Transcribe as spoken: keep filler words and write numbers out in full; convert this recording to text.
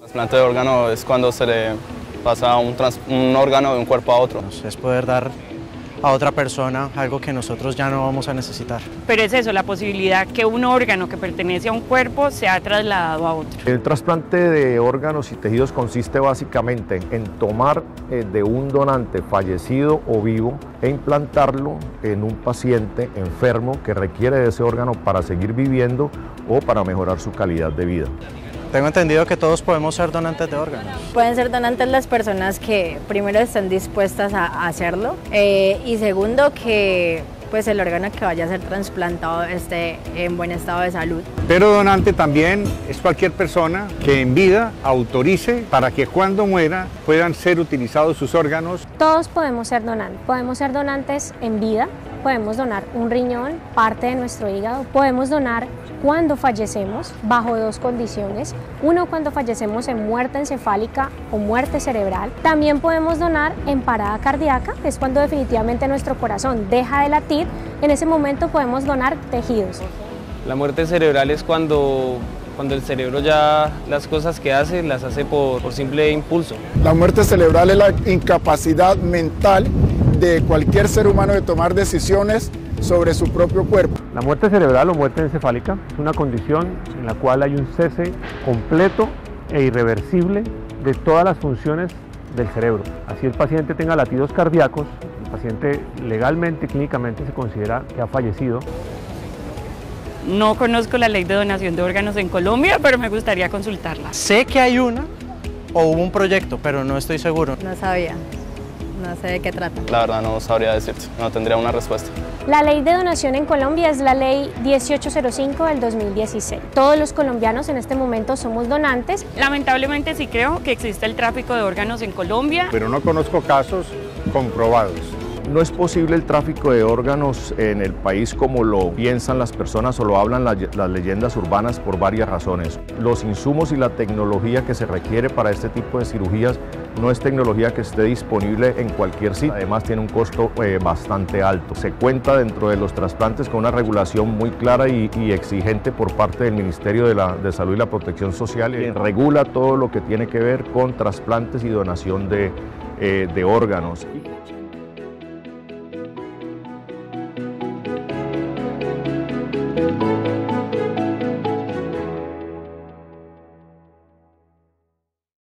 Trasplante de órgano es cuando se le pasa un, trans, un órgano de un cuerpo a otro. Es poder dar a otra persona algo que nosotros ya no vamos a necesitar. Pero es eso, la posibilidad que un órgano que pertenece a un cuerpo sea trasladado a otro. El trasplante de órganos y tejidos consiste básicamente en tomar eh, de un donante fallecido o vivo e implantarlo en un paciente enfermo que requiere de ese órgano para seguir viviendo o para mejorar su calidad de vida. Tengo entendido que todos podemos ser donantes de órganos. Pueden ser donantes las personas que primero estén dispuestas a hacerlo eh, y segundo que pues el órgano que vaya a ser trasplantado esté en buen estado de salud. Pero donante también es cualquier persona que en vida autorice para que cuando muera puedan ser utilizados sus órganos. Todos podemos ser donantes, podemos ser donantes en vida, podemos donar un riñón, parte de nuestro hígado, podemos donar cuando fallecemos bajo dos condiciones, uno cuando fallecemos en muerte encefálica o muerte cerebral, también podemos donar en parada cardíaca, que es cuando definitivamente nuestro corazón deja de latir, en ese momento podemos donar tejidos. La muerte cerebral es cuando, cuando el cerebro ya las cosas que hace las hace por, por simple impulso. La muerte cerebral es la incapacidad mental de cualquier ser humano de tomar decisiones sobre su propio cuerpo. La muerte cerebral o muerte encefálica es una condición en la cual hay un cese completo e irreversible de todas las funciones del cerebro. Así el paciente tenga latidos cardíacos, el paciente legalmente y clínicamente se considera que ha fallecido. No conozco la ley de donación de órganos en Colombia, pero me gustaría consultarla. Sé que hay una o hubo un proyecto, pero no estoy seguro. No sabía, no sé de qué trata. La verdad no sabría decirte, no tendría una respuesta. La ley de donación en Colombia es la ley dieciocho cero cinco del dos mil dieciséis. Todos los colombianos en este momento somos donantes. Lamentablemente sí creo que existe el tráfico de órganos en Colombia. Pero no conozco casos comprobados. No es posible el tráfico de órganos en el país como lo piensan las personas o lo hablan las, las leyendas urbanas por varias razones. Los insumos y la tecnología que se requiere para este tipo de cirugías no es tecnología que esté disponible en cualquier sitio. Además tiene un costo eh, bastante alto. Se cuenta dentro de los trasplantes con una regulación muy clara y, y exigente por parte del Ministerio de, la, de Salud y la Protección Social, que regula todo lo que tiene que ver con trasplantes y donación de, eh, de órganos.